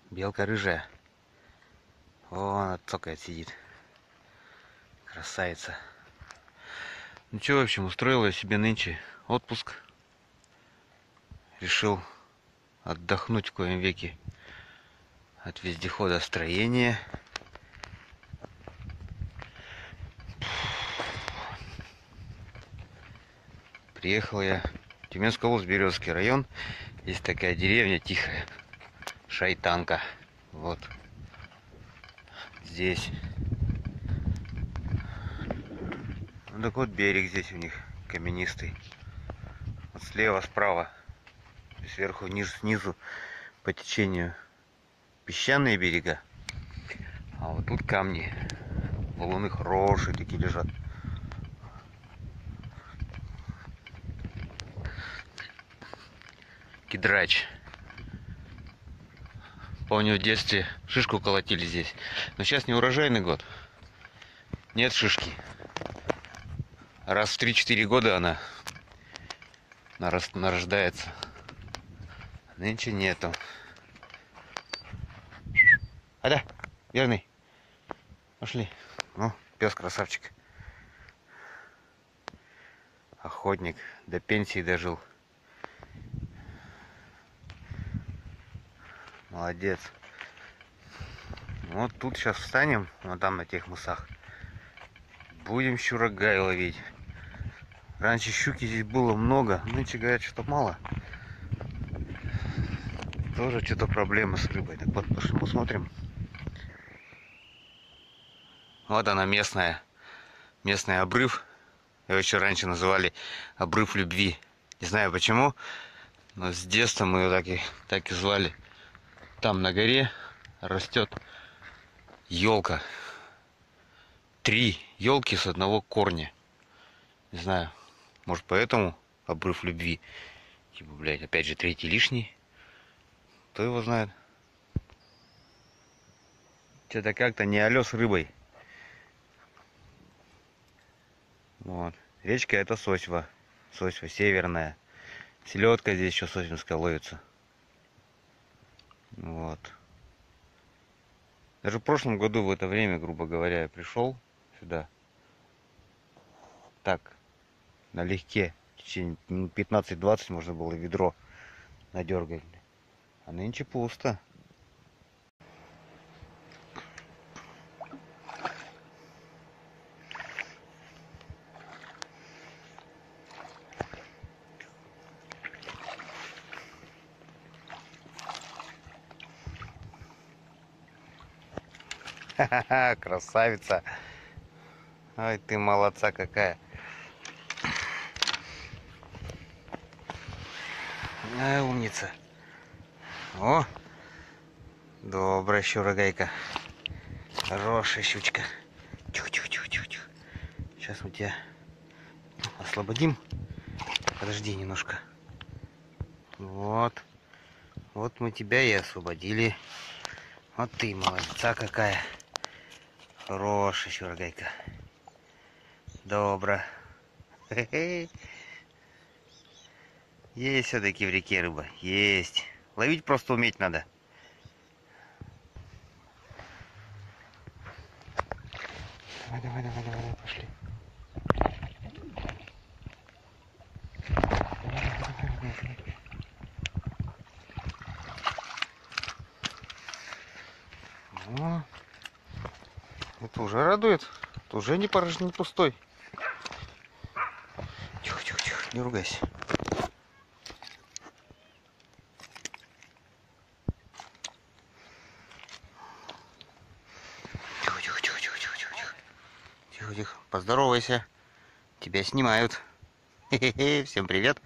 Белка рыжая. Вон она цокает, сидит. Красавица. Ну что, в общем, устроила я себе нынче отпуск. Решил отдохнуть в коем веке от вездехода строения. Приехал я в Тюменская область, Березский район. Есть такая деревня тихая, Шайтанка. Вот здесь. Ну так вот берег здесь у них каменистый. Вот слева, справа, сверху, вниз, снизу по течению песчаные берега. А вот тут камни, валуны хорошие такие лежат. Кидрач. Помню, в детстве шишку колотили здесь. Но сейчас не урожайный год. Нет шишки. Раз в 3-4 года она нарождается. Нынче нету. Да, верный. Пошли. Ну, пес красавчик. Охотник. До пенсии дожил. Молодец. Вот тут сейчас встанем, вот там на тех мысах. Будем щурагай ловить. Раньше щуки здесь было много, нынче говорят, что мало. Тоже что-то проблемы с рыбой. Так вот, пошли посмотрим. Вот она местная. Местный обрыв. Его еще раньше называли обрыв любви. Не знаю почему, но с детства мы его так и звали. Там на горе растет елка. 3 елки с одного корня. Не знаю, может поэтому обрыв любви. Типа, блядь, опять же 3-й лишний. Кто его знает. Что-то как-то не алё с рыбой. Вот. Речка это Сосьва. Сосьва северная. Селедка здесь еще сосьвинская ловится. Вот. Даже в прошлом году в это время, грубо говоря, я пришел сюда. Так, налегке. В течение минут 15-20 можно было ведро надергать. А нынче пусто. Ха-ха-ха, красавица. Ай, ты молодца какая. Ай, умница. О, добрая щурагайка. Хорошая щучка. Тихо-тихо-тихо-тихо. Сейчас мы тебя освободим. Подожди немножко. Вот. Вот мы тебя и освободили. Вот ты молодца какая. Хорошая щурагайка. Добро. Есть все-таки в реке рыба. Есть. Ловить просто уметь надо. Давай, давай, давай, давай, пошли. О, это уже радует. Это уже не порожнин пустой. Тихо, тихо, тихо, не ругайся. Тихо, тихо, тихо, тихо, тихо, тихо, тихо. Тихо, тихо. Поздоровайся. Тебя снимают. Хе-хе-хе. Всем привет.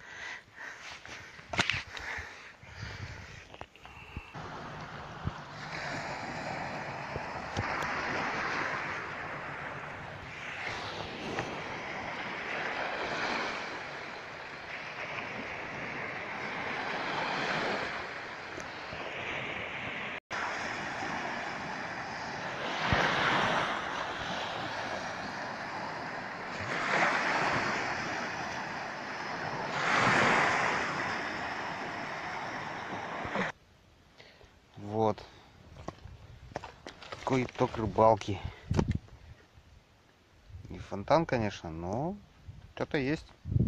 такой итог рыбалки. Не фонтан, конечно, но что-то есть.